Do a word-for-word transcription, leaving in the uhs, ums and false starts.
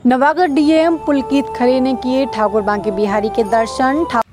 Navagarh DM Pulkit Khare ने किए ठाकुर बांके बिहारी के दर्शन।